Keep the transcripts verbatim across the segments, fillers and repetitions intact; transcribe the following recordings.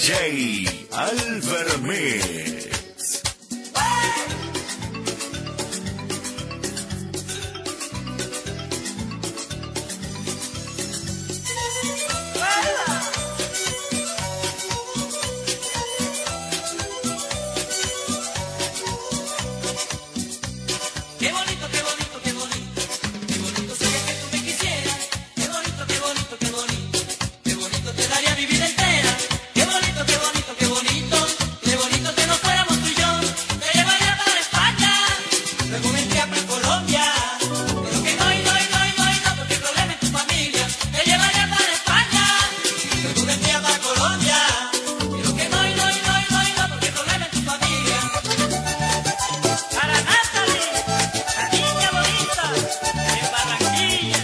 J Albert Mix. Qué bonito, qué bonito, qué bonito, qué bonito sería que tú me quisieras. Qué bonito, qué bonito, qué bonito, qué bonito te daría mi vida entera. Qué bonito, qué bonito, qué bonito, qué bonito que nos fuéramos tú y yo. Te llevaría para España, luego vendría para Colombia. Pero que no, y no, y no, y no, y no, porque hay problema en tu familia. Te llevaría para España, luego vendría para Colombia. Pero que no, y no, y no, y no, y no, porque hay problema en tu familia. Para Natalie, la niña bonita, en Barranquilla.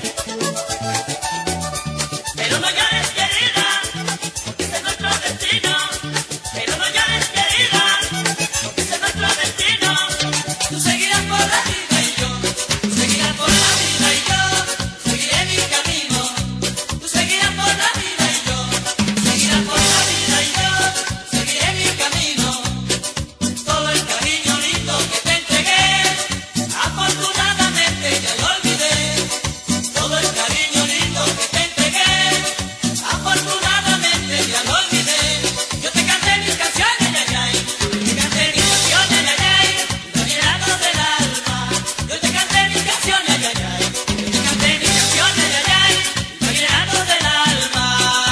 Pero no llores, querida, porque ese es nuestro destino. Pero no llores, querida, porque ese es nuestro destino. Tú seguirás por la vida y yo, tú seguirás por la vida y yo, seguiré mi camino. Tú seguirás por la vida y yo, seguirás por la vida y yo, seguiré mi camino. Todo el cariño lindo que te entregué, afortunadamente ya lo olvidé. Todo el cariño lindo que te entregué, afortunadamente ya lo olvidé. Yo te canté mis canciones, ay, ay, te canté mis canciones, ay, ay, los llenados del alma. Yo te canté mis canciones, ay, ay, te canté mis canciones, ay, ay, los llenados del alma.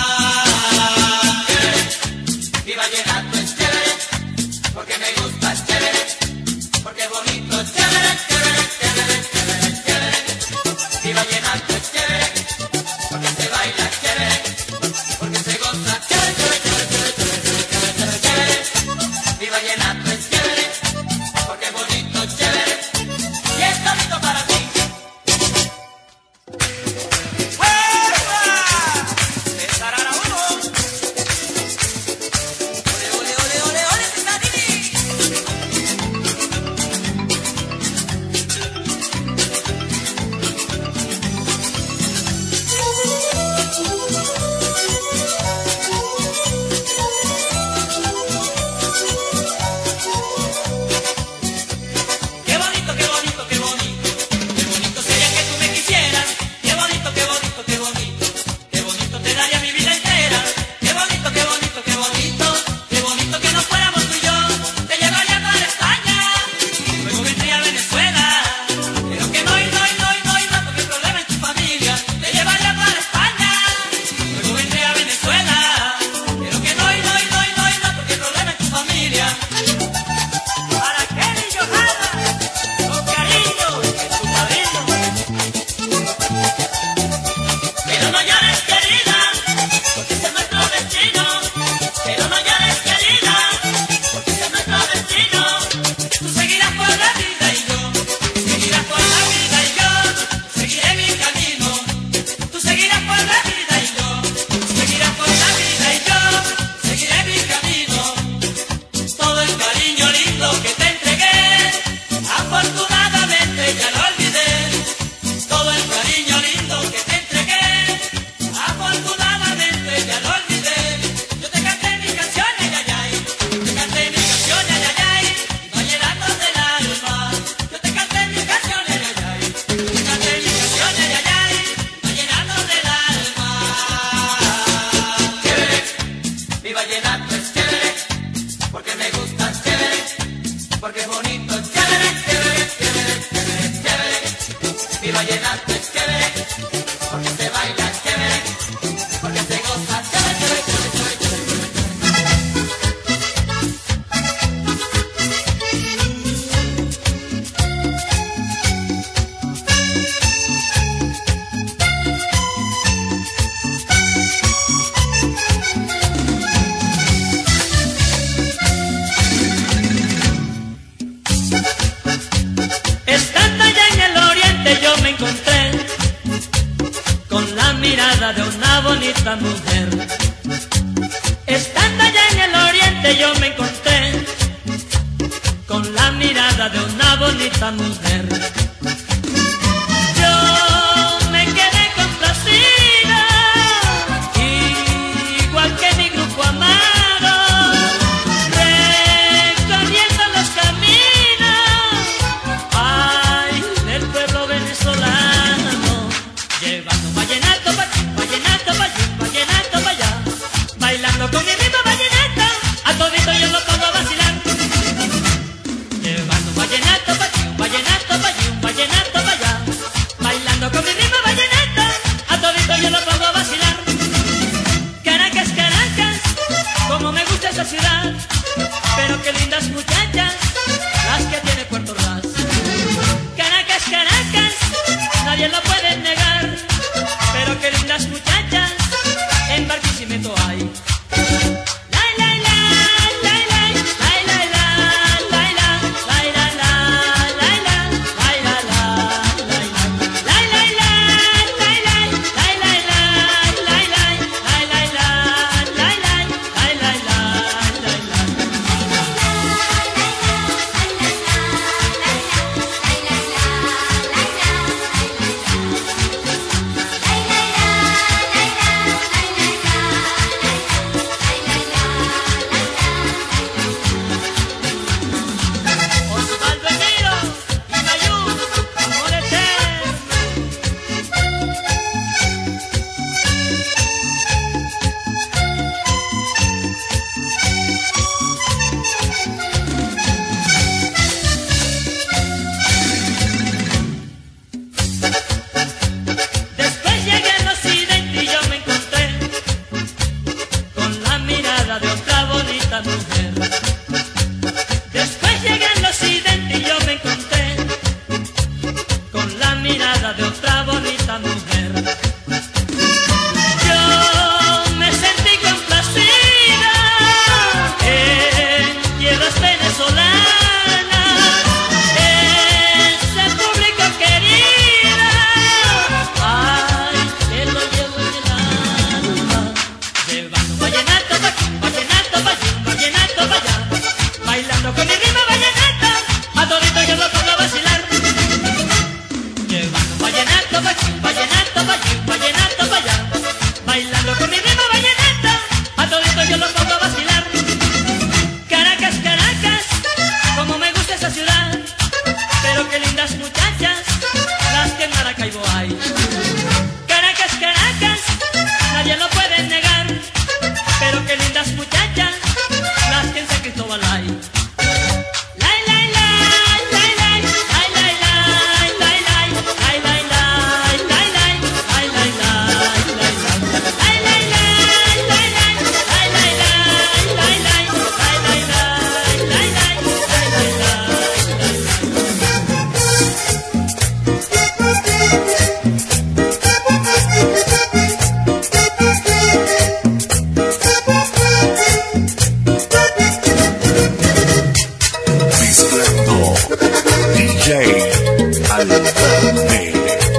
Mi vallenato es chévere, porque me gusta, es chévere, porque bonito, es chévere, chévere, chévere, chévere, chévere. Mi vallenato es chévere, porque se baila chévere, porque se goza chévere, chévere, chévere, chévere, chévere, chévere, chévere. Mi vallenato es chévere, porque bonito, chévere, y es bonito para ti. ¡Fuera! César Araújo. Ole, ole, ole, ole, ole, Cesarini. Qué bonito, qué bonito, qué bonito, qué bonito sería que tú me quisieras. Qué bonito, qué bonito, qué bonito, qué bonito te daría mi vida entera. Qué bonito, qué bonito, qué bonito, qué bonito que nos fuéramos tú y yo. Te llevaría para España, luego vendría a Venezuela. Pero que no, y no, y no, y no, y no, porque hay problema en tu familia. Te llevaría para España, luego vendría a Venezuela. Pero que no, y no, y no, y no, y no, porque hay problema en tu familia. Para Kelly Johanna, con cariño, es tu padrino. Pero no llores, querida, porque ese es nuestro destino. Pero no llores, querida, porque ese es nuestro destino. Tú seguirás por la vida y yo, seguirás por la vida y yo, seguiré mi camino. Tú seguirás por la vida y yo, seguirás por la vida y yo, seguiré mi camino. Todo el cariño lindo que te entregué, afortunadamente ya lo olvidé. Todo el cariño lindo que te entregué, afortunadamente ya lo olvidé. Yo te canté mis canciones, ay, ay, te canté mis canciones, ay, ay, vallenatos del alma. Yo te canté mis canciones, ay, ay, te canté mis canciones, ay, ay, vallenatos del alma. Chévere, mi vallenato es chévere, porque me gusta, es chévere, porque es bonito, es chévere, chévere, chévere, chévere, chévere. Mi vallenato es chévere, porque se baila chévere, porque se goza chévere, chévere, chévere, chévere, chévere. Estando allá en el oriente yo me encontré con la mirada de una bonita mujer. Estando allá en el oriente yo me encontré con la mirada de una bonita mujer. Yo me quedé complacida, igual que mi grupo amado. Mezclando D J Alvarez.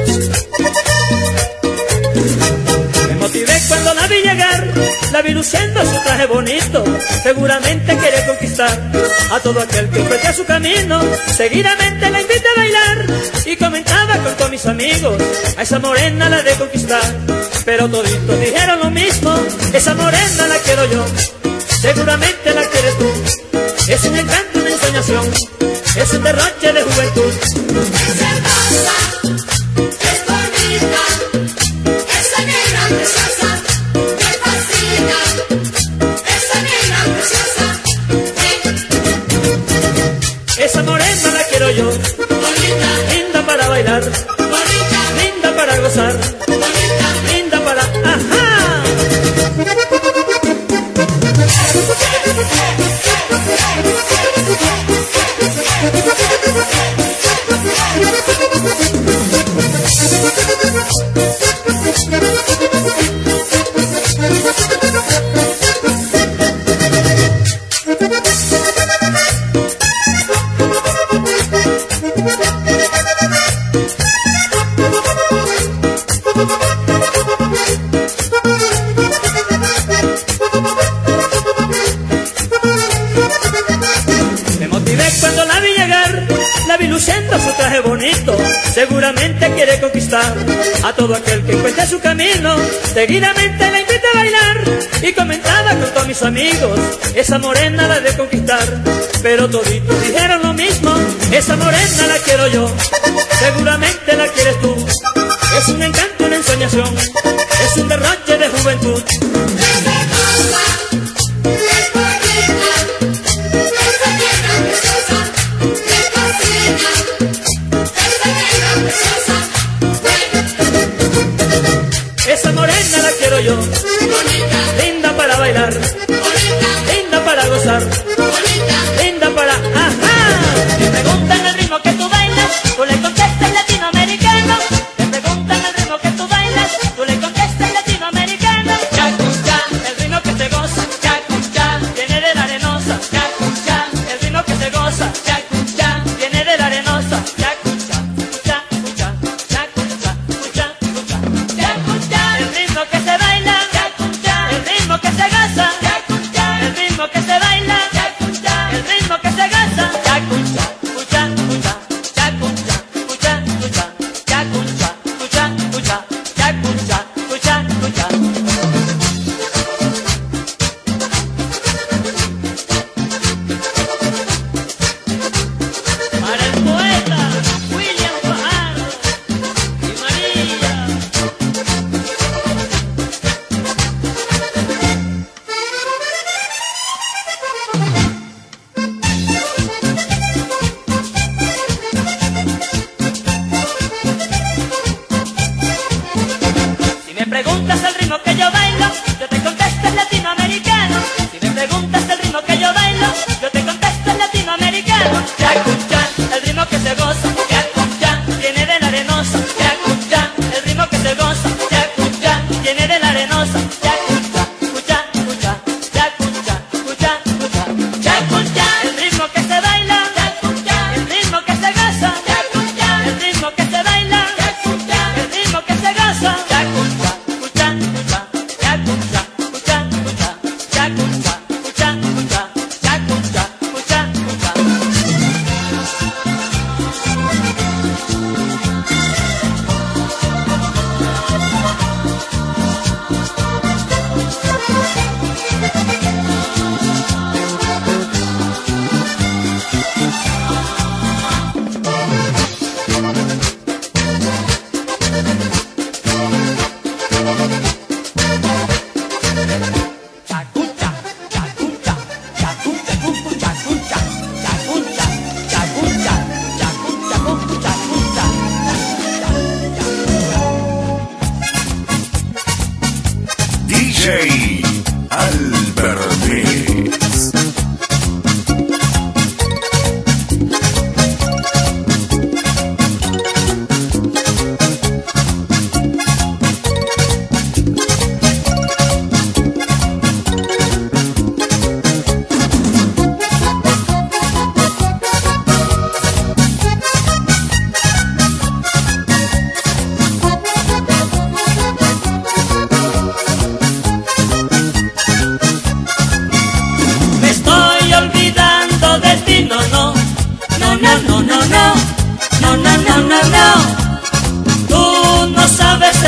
Me motivé cuando la vi llegar, la vi luciendo su traje bonito. Seguramente quiere conquistar a todo aquel que encuentre su camino. Seguidamente la invité a bailar y comentaba con todos mis amigos, a esa morena la de conquistar. Pero toditos dijeron lo mismo, esa morena la quiero yo, seguramente la quieres tú. Es un encanto, una ensoñación, es un derroche de juventud. Es hermosa, es bonita, esa negra preciosa, me fascina, esa negra preciosa. Esa morena la quiero yo, Bonita, linda para bailar, bonita, linda para gozar, bonita. linda para... ¡Ajá! Me motivé cuando la vi llegar, la vi luciendo su traje bonito. Seguramente quiere conquistar a todo aquel que encuentre su camino. Seguidamente la invité a bailar y comentaba con todos mis amigos, esa morena la de conquistar. Pero toditos dijeron lo mismo, esa morena la quiero yo, seguramente la quieres tú. Es un encanto, una ensoñación, es un derroche de juventud. Es hermosa, es bonita, esa negra preciosa, me fascina, esa negra preciosa. Esa morena la quiero yo, Bonita, linda para bailar, bonita, linda para gozar, bonita. linda para... ¡Ajá! Te preguntan el ritmo que tú bailas, tú le contestas latinoamericano. Te preguntan el ritmo que tú bailas, tú le contestas latinoamericano.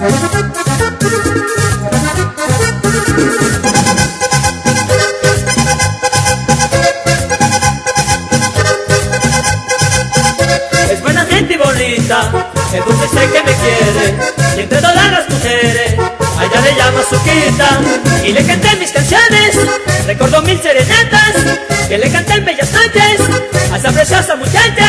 Es buena gente y bonita, es dulce, sé que me quiere, y entre todas las mujeres a ella le llama Suquita. Y le canté mis canciones, recordó mil serenatas que le canté en bellas noches a esa preciosa muchacha.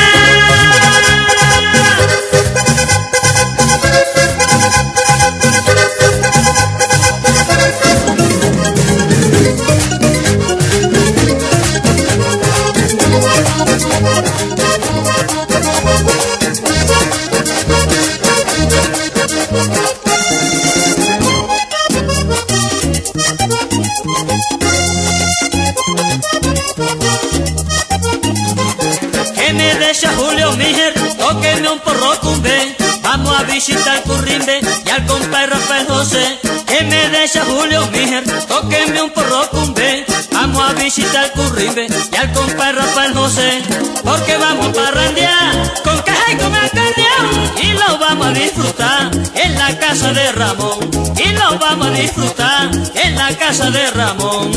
Que me deja Julio Mijer, tóqueme un porro cumbe, vamos a visitar Currimbe y al compadre Rafael José. Que me deja Julio Mijer, tóqueme un porro cumbe, vamos a visitar Currimbe y al compadre Rafael José. Porque vamos a parrandear con caja y con acordeón y lo vamos a disfrutar en la casa de Ramón, y lo vamos a disfrutar en la casa de Ramón.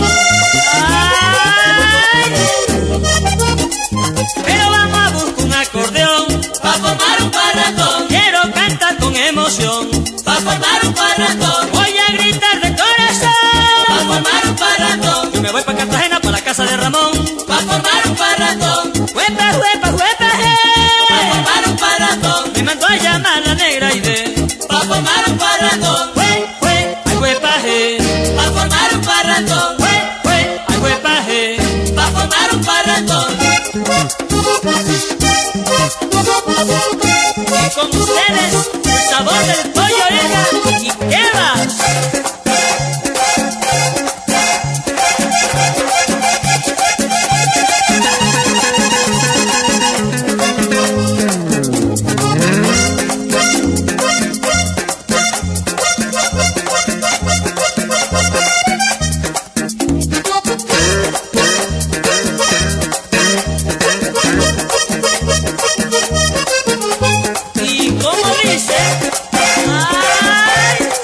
Ay. Pero vamos a buscar un acordeón pa' formar un parrandón. Quiero cantar con emoción pa' formar un parrandón. Voy a gritar de corazón pa' formar un parrandón. Yo me voy pa' Cartagena, pa' la casa de Ramón, pa' formar un parrandón. Huepa, huepa, huepa, hey, pa' formar un parrandón. Me mandó a llamar la negra Aide pa' formar un parrandón. Hue, hue, ay huepa, hey, pa' formar un parrandón. Hue, hue, ay huepa, hey, pa' formar un parrandón. Y con ustedes el sabor del pollo oreja y quebas. Y como dice, ay.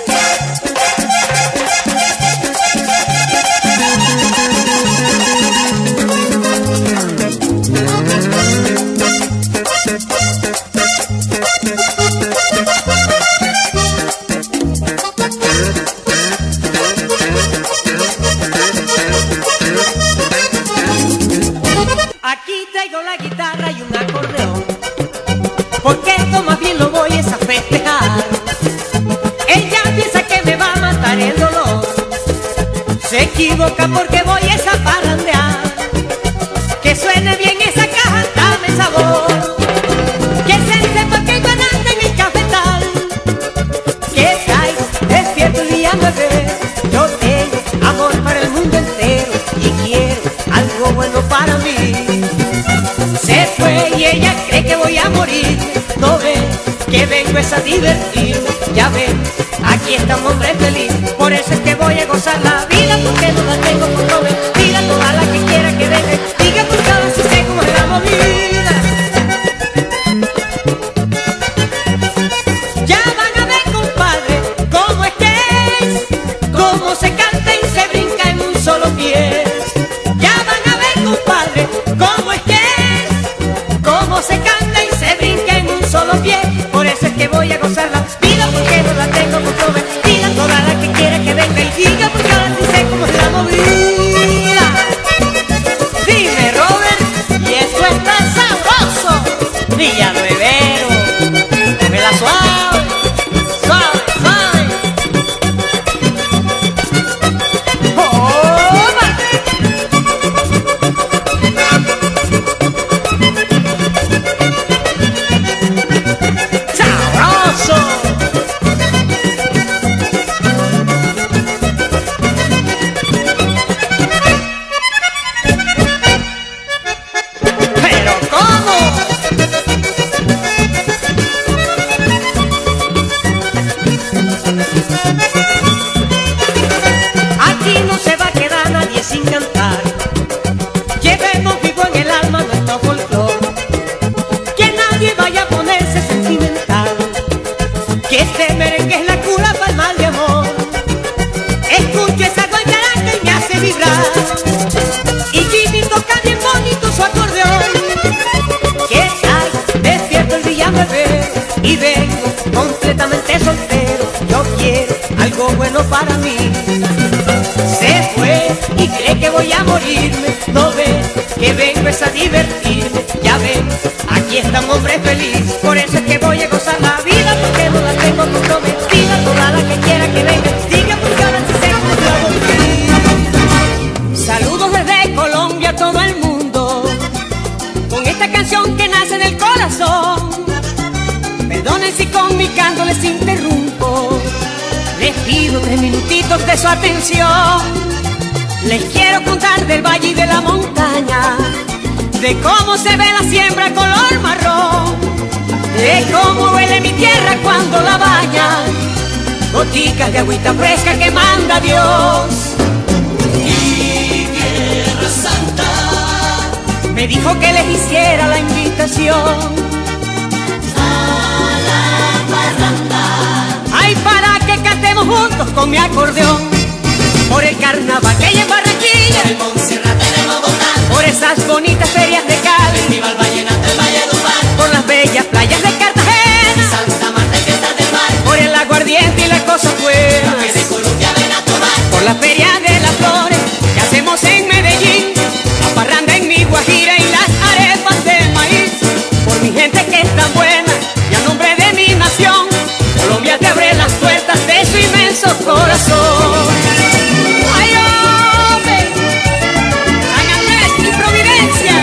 Aquí traigo la guitarra y un acordeón, porque esto más bien lo voy a festejar. Ella piensa que me va a matar el dolor, se equivoca porque voy a parrandear. Que suene bien esa caja, dame sabor, que se sepa que ganaste en el cafetal. Que traigo despierto el día nueve, yo tengo amor para el mundo entero y quiero algo bueno para mí. Se fue y ella cree que voy a morir, no ve que vengo es a divertir. Ya ven, aquí está un hombre feliz, por eso es que voy a gozar la vida, porque no la tengo por prometida. Toda la que quiera que venga, diga por cada si sé cómo es la movida. Ya van a ver, compadre, cómo es que es, cómo se canta y se brinca en un solo pie. Ya van a ver, compadre, cómo es que es, cómo se canta y se brinca en un solo pie. Por eso es que voy a gozar la vida, porque no la tengo por prometida. Toda la que quiera que venga y diga, porque ahora sí sé cómo es la movida. algo bueno para mí. Se fue y cree que voy a morirme. No ve que vengo es a divertirme. Ya ven, aquí está un hombre feliz. Por eso es que voy a gozar la vida, porque no la tengo comprometida. Toda la que quiera que venga, diga porque ahora sí se cumplió por mí. Saludos desde Colombia a todo el mundo, con esta canción que nace del corazón. Perdonen si con mi canto les interrumpo. Les pido tres minutitos de su atención. Les quiero contar del valle y de la montaña, de cómo se ve la siembra color marrón, de cómo huele mi tierra cuando la baña, goticas de agüita fresca que manda Dios. Mi Tierra Santa Me dijo que les hiciera la invitación. Ay, para que cantemos juntos con mi acordeón, por el carnaval que hay en Barranquilla, el Monserrate de Bogotá, por esas bonitas ferias de Cali, Festival Vallenato del Valledupar, por las bellas playas de Cartagena, Santa Marta y Fiestas del Mar, por el aguardiente y las cosas buenas, que de Colombia ven a tomar, por la feria de las flores que hacemos en Medellín, la parranda en mi Guajira y las arepas de maíz, por mi gente que es tan buena y a nombre de mi nación, Colombia te abre las puertas de su inmenso corazón. ¡Ay, hombre! ¡San Andrés y Providencia!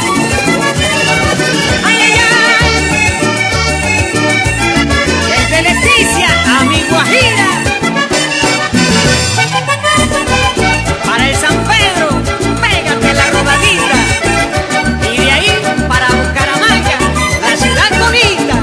¡Ay, ay, ay! Desde Leticia a mi Guajira, para el San Pedro, pégate la rodadita, y de ahí para Bucaramanga, la ciudad bonita.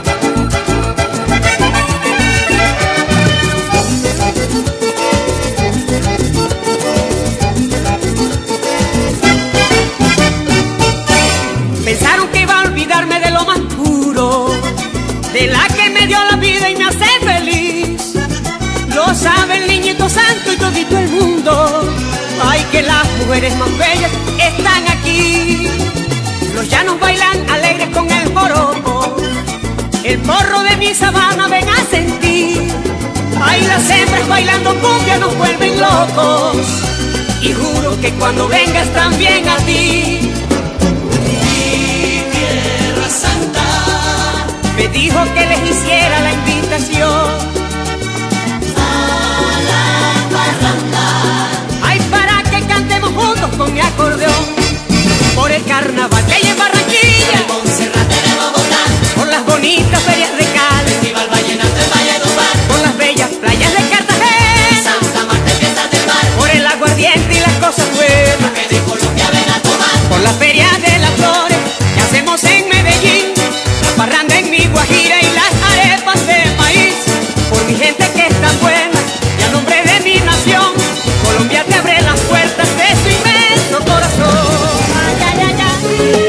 Pensaron que iba a olvidarme de lo más puro, de la que me dio la vida y me hace feliz. Lo sabe el niñito santo y todito el mundo. Ay, que las mujeres más bellas están aquí. Los llanos bailan alegres con el joropo, el porro de mi sabana ven a sentir. Ay, las hembras bailando cumbia nos vuelven locos, y juro que cuando vengas también a ti. Tierra Santa Me dijo que les hiciera la invitación a la parranda, ay, para que cantemos juntos con mi acordeón, por el carnaval que hay en Barranquilla, el Monserrate de Bogotá, por las bonitas ferias de Cali, Festival Vallenato del Valledupar, por las bellas playas de Cartagena, Santa Marta y Fiestas del Mar, por el aguardiente y las cosas buenas, que de Colombia ven a tomar, por la feria de las flores que hacemos en Medellín, la parranda en mi Guajira y las arepas de maíz, por mi gente que es tan buena y a nombre de mi nación, Colombia te abre las puertas de su inmenso corazón. Ay, ay, ay, ay.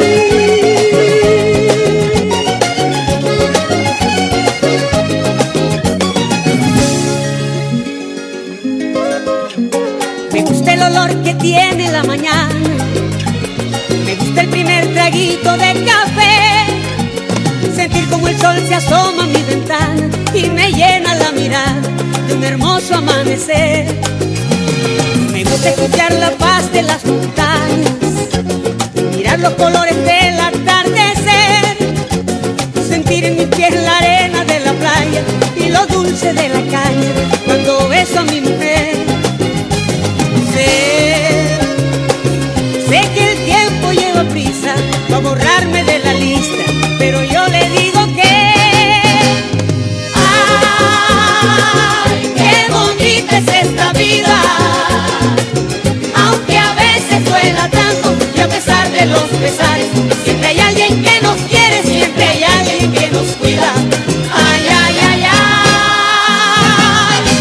Me gusta el olor que tiene la mañana, me gusta el primer traguito de café, sentir como el sol se asoma a mi ventana y me llena la mirada de un hermoso amanecer. Me gusta escuchar la paz de las montañas, mirar los colores del atardecer, sentir en mis pies la arena de la playa y lo dulce de la caña cuando beso a mi mujer. Sé, sé que el tiempo lleva prisa para borrarme de la lista, pero yo le digo que ¡ay, qué bonita es esta vida! Aunque a veces duela tanto y a pesar de los pesares, siempre hay alguien que nos quiere, siempre hay alguien que nos cuida. ¡Ay, ay, ay, ay!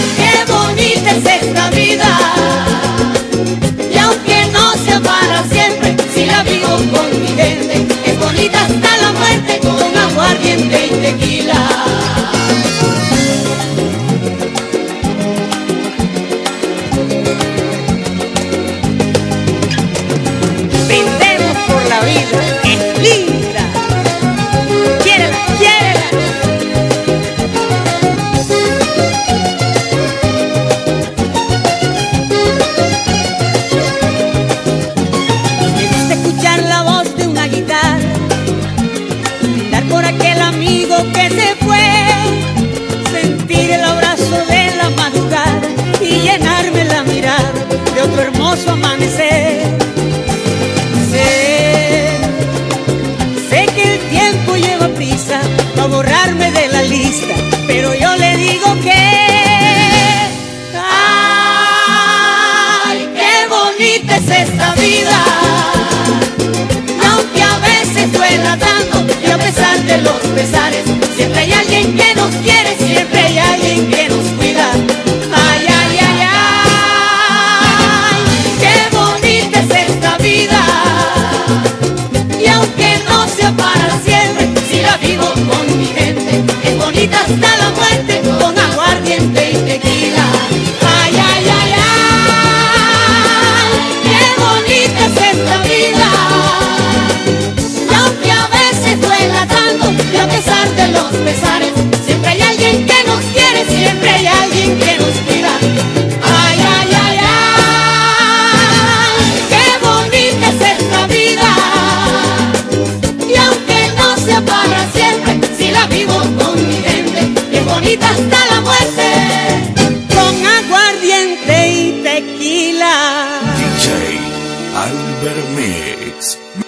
tequila. D J Albert Mix.